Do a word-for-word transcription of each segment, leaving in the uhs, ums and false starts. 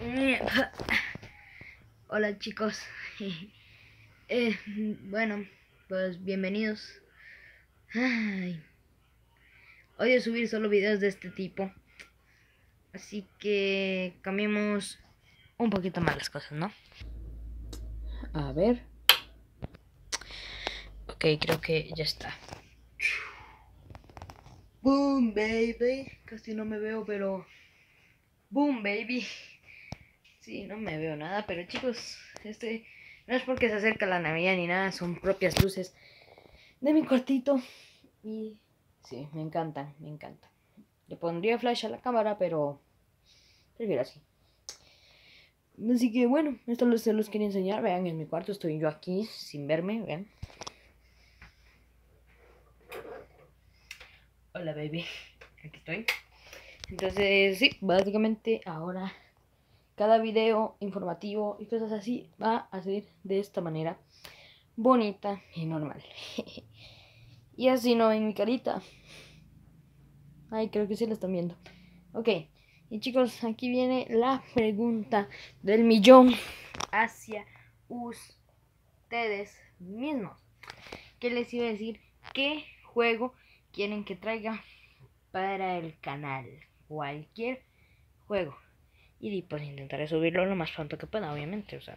Hola chicos. eh, bueno, pues bienvenidos. Ay, odio subir solo videos de este tipo, así que cambiemos un poquito más las cosas, ¿no? A ver. Ok, creo que ya está. Boom, baby. Casi no me veo, pero... Boom, baby. Sí, no me veo nada, pero chicos, este... no es porque se acerca la Navidad ni nada, son propias luces de mi cuartito. Y sí, me encanta, me encanta. Le pondría flash a la cámara, pero prefiero así. Así que bueno, esto los, se los quería enseñar. Vean, en mi cuarto estoy yo aquí sin verme, vean. Hola, baby. Aquí estoy. Entonces, sí, básicamente ahora cada video informativo y cosas así va a ser de esta manera. Bonita y normal. Y así no en mi carita. Ay, creo que sí lo están viendo. Ok. Y chicos, aquí viene la pregunta del millón hacia ustedes mismos. ¿Qué les iba a decir? ¿Qué juego quieren que traiga para el canal? Cualquier juego. Y pues intentaré subirlo lo más pronto que pueda, obviamente. O sea,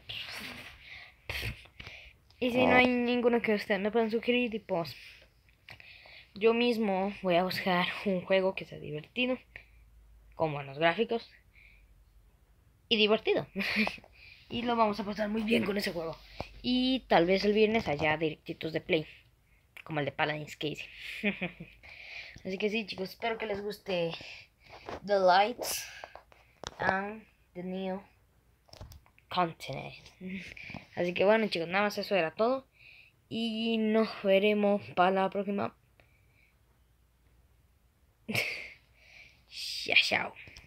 y si no hay ninguno que ustedes me puedan sugerir, tipo, yo mismo voy a buscar un juego que sea divertido, con buenos gráficos y divertido. Y lo vamos a pasar muy bien con ese juego. Y tal vez el viernes haya directitos de play, como el de Paladins Casey. Así que sí, chicos, espero que les guste The Lights and the New Continent. Así que bueno, chicos, nada más eso era todo. Y nos veremos para la próxima. Chao, chao.